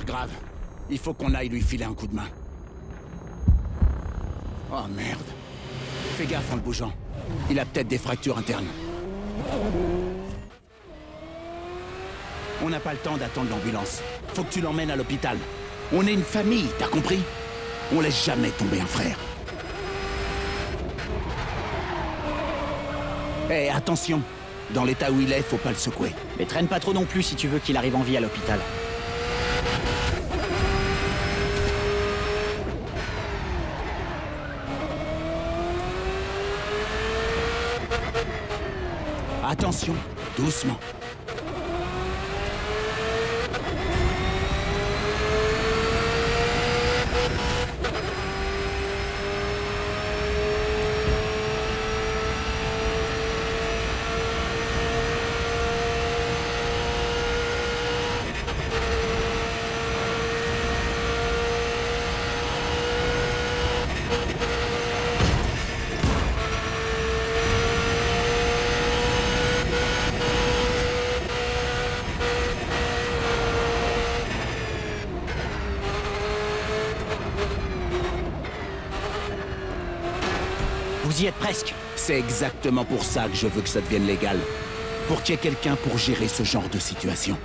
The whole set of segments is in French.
grave. Il faut qu'on aille lui filer un coup de main. Oh merde. Fais gaffe en le bougeant. Il a peut-être des fractures internes. On n'a pas le temps d'attendre l'ambulance. Faut que tu l'emmènes à l'hôpital. On est une famille, t'as compris? On laisse jamais tomber un frère. Eh, attention. Dans l'état où il est, faut pas le secouer. Mais traîne pas trop non plus si tu veux qu'il arrive en vie à l'hôpital. Attention, doucement. Vous y êtes presque. C'est exactement pour ça que je veux que ça devienne légal. Pour qu'il y ait quelqu'un pour gérer ce genre de situation.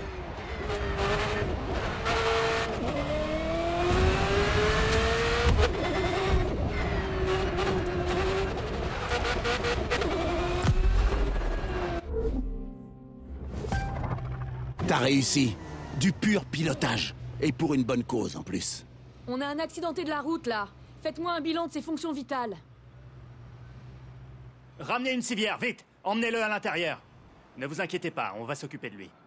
T'as réussi. Du pur pilotage. Et pour une bonne cause en plus. On a un accidenté de la route, là. Faites-moi un bilan de ses fonctions vitales. Ramenez une civière, vite! Emmenez-le à l'intérieur. Ne vous inquiétez pas, on va s'occuper de lui.